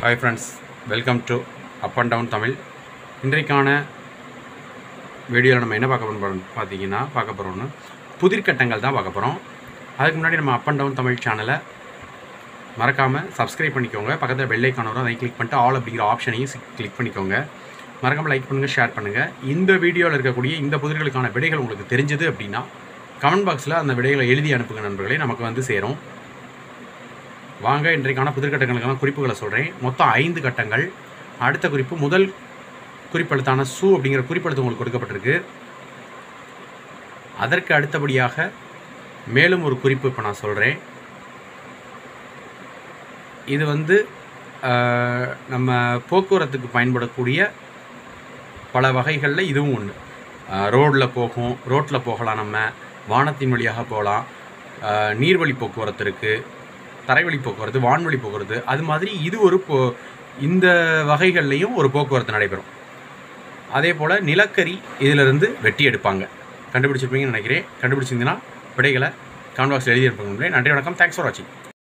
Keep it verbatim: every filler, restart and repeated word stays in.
Hi friends, welcome to Up and Down Tamil. இன்றைக்கான வீடியோவில் நம்ம என்ன பார்க்க போகிறோம் பார்த்தீங்கன்னா பார்க்க போகிறோம்னு புதிர்கட்டங்கள் தான் பார்க்க போகிறோம். அதுக்கு முன்னாடி நம்ம அப் அண்ட் டவுன் தமிழ் சேனலை மறக்காமல் சப்ஸ்கிரைப் பண்ணிக்கோங்க. பக்கத்தில் பெல் ஐக்கான் வரும், அதை கிளிக் பண்ணிட்டு ஆல் அப்படிங்கிற ஆப்ஷனையும் கிளிக் பண்ணிக்கோங்க. மறக்காமல் லைக் பண்ணுங்கள், ஷேர் பண்ணுங்கள். இந்த வீடியோவில் இருக்கக்கூடிய இந்த புதிர்களுக்கான விடைகள் உங்களுக்கு தெரிஞ்சது அப்படின்னா கமெண்ட் பாக்ஸில் அந்த விடைகளை எழுதி அனுப்புங்க நண்பர்களே, நமக்கு வந்து சேரும். வாங்க இன்றைக்கான புதிர்கட்டங்களுக்கான குறிப்புகளை சொல்கிறேன். மொத்தம் ஐந்து கட்டங்கள். அடுத்த குறிப்பு முதல் குறிப்பெழுத்தான சு அப்படிங்கிற குறிப்பெழுத்து உங்களுக்கு கொடுக்கப்பட்டிருக்கு. அதற்கு அடுத்தபடியாக மேலும் ஒரு குறிப்பு இப்போ நான் சொல்கிறேன். இது வந்து நம்ம போக்குவரத்துக்கு பயன்படக்கூடிய பல வகைகளில் இதுவும் ஒன்று. ரோடில் போகும், ரோட்டில் போகலாம், நம்ம வானத்தின் வழியாக போகலாம், நீர்வழி போக்குவரத்து இருக்குது, தரைவழி போக்குவரத்து, வான்வழி போக்குவரத்து, அது மாதிரி இது ஒரு போ இந்த வகைகள்லையும் ஒரு போக்குவரத்து நடைபெறும். அதே போல் நிலக்கரி இதிலிருந்து வெட்டி எடுப்பாங்க. கண்டுபிடிச்சிருப்பீங்கன்னு நினைக்கிறேன். கண்டுபிடிச்சிருந்தீங்கன்னா விடைகளை கமெண்ட் பாக்ஸில் எழுதி அனுப்புங்க. நன்றி, வணக்கம். தேங்க்ஸ் ஃபார் வாட்சிங்.